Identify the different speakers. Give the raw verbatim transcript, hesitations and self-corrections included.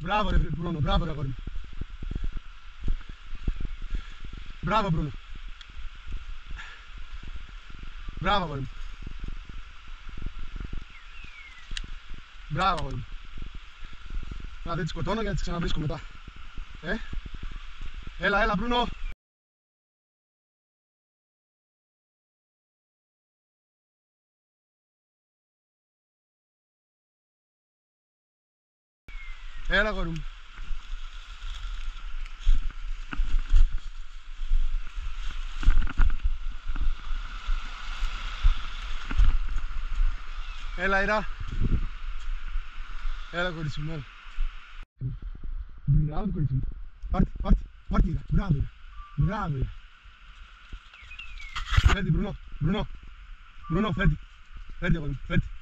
Speaker 1: Μπράβο ρε Μπρούνο, μπράβο ρε αγόρι μου. Μπράβο Μπρούνο. Μπράβο αγόρι μου. Μπράβο αγόρι μου. Να δεν τη σκοτώνω για να τη ξαναβρίσκω μετά. Ε, έλα, έλα Μπρούνο. Έλα αγόρι μου. Έλα Ηρα. Έλα κορίτσι μου, έλα. Μπράβο κορίτσι μου. Πάρτι, πάρτι, πάρτι Ηρα. Μπράβο Ηρα. Μπράβο Ηρα. Φέρνει Μπρουνό, Μπρουνό. Μπρουνό, φέρνει. Φέρνει αγόρι μου, φέρνει.